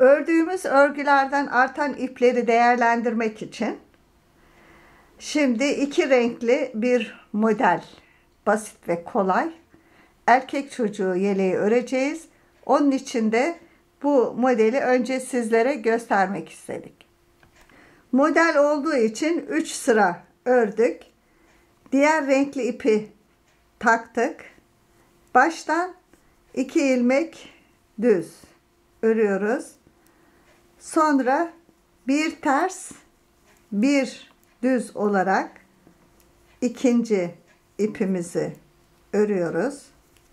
Ördüğümüz örgülerden artan ipleri değerlendirmek için şimdi iki renkli bir model, basit ve kolay, erkek çocuğu yeleği öreceğiz. Onun için de bu modeli önce sizlere göstermek istedik. Model olduğu için 3 sıra ördük. Diğer renkli ipi taktık. Baştan 2 ilmek düz örüyoruz. Sonra bir ters, bir düz olarak ikinci ipimizi örüyoruz.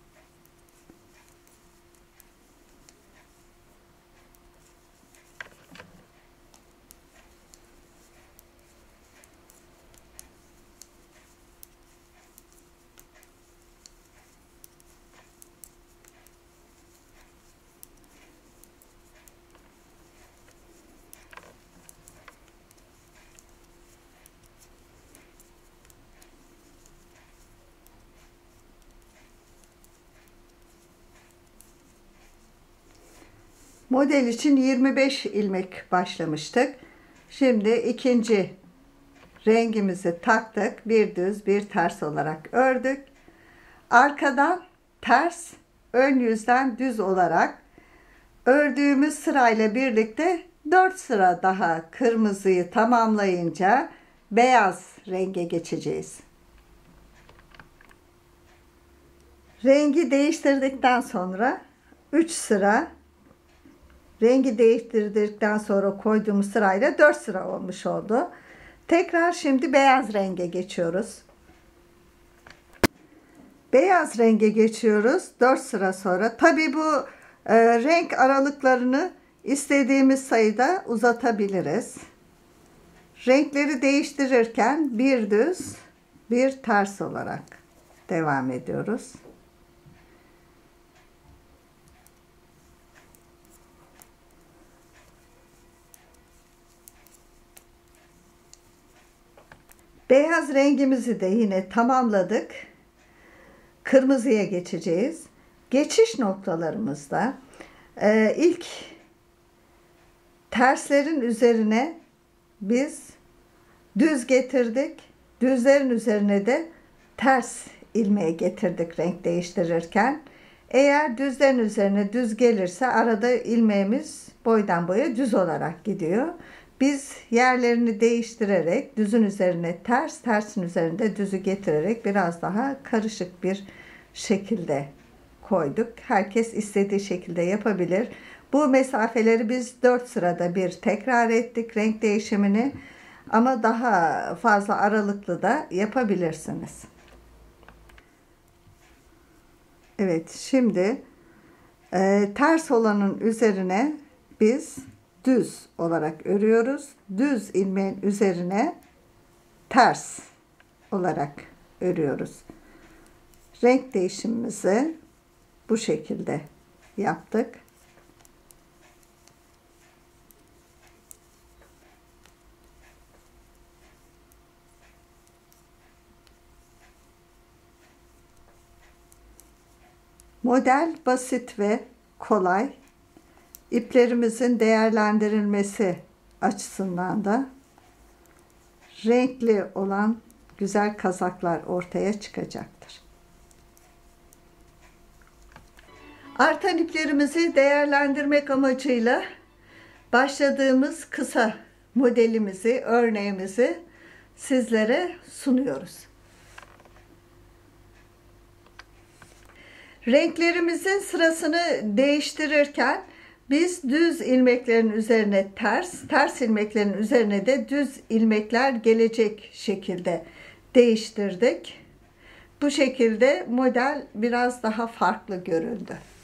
Model için 25 ilmek başlamıştık. Şimdi ikinci rengimizi taktık. Bir düz, bir ters olarak ördük. Arkadan ters, ön yüzden düz olarak ördüğümüz sırayla birlikte 4 sıra daha kırmızıyı tamamlayınca beyaz renge geçeceğiz. Rengi değiştirdikten sonra 3 sıra, rengi değiştirdikten sonra koyduğumuz sırayla 4 sıra olmuş oldu. Tekrar şimdi beyaz renge geçiyoruz. Beyaz renge geçiyoruz 4 sıra sonra. Tabi bu renk aralıklarını istediğimiz sayıda uzatabiliriz. Renkleri değiştirirken bir düz, bir ters olarak devam ediyoruz. Beyaz rengimizi de yine tamamladık. Kırmızıya geçeceğiz. Geçiş noktalarımızda ilk terslerin üzerine biz düz getirdik. Düzlerin üzerine de ters ilmeği getirdik renk değiştirirken. Eğer düzlerin üzerine düz gelirse arada ilmeğimiz boydan boya düz olarak gidiyor. Biz yerlerini değiştirerek düzün üzerine ters, tersin üzerinde düzü getirerek biraz daha karışık bir şekilde koyduk. Herkes istediği şekilde yapabilir. Bu mesafeleri biz 4 sırada bir tekrar ettik renk değişimini, ama daha fazla aralıklı da yapabilirsiniz. Evet, şimdi ters olanın üzerine biz düz olarak örüyoruz. Düz ilmeğin üzerine ters olarak örüyoruz. Renk değişimimizi bu şekilde yaptık. Model basit ve kolay. İplerimizin değerlendirilmesi açısından da renkli olan güzel kazaklar ortaya çıkacaktır. Artan iplerimizi değerlendirmek amacıyla başladığımız kısa modelimizi, örneğimizi sizlere sunuyoruz. Renklerimizin sırasını değiştirirken biz düz ilmeklerin üzerine ters, ters ilmeklerin üzerine de düz ilmekler gelecek şekilde değiştirdik. Bu şekilde model biraz daha farklı göründü.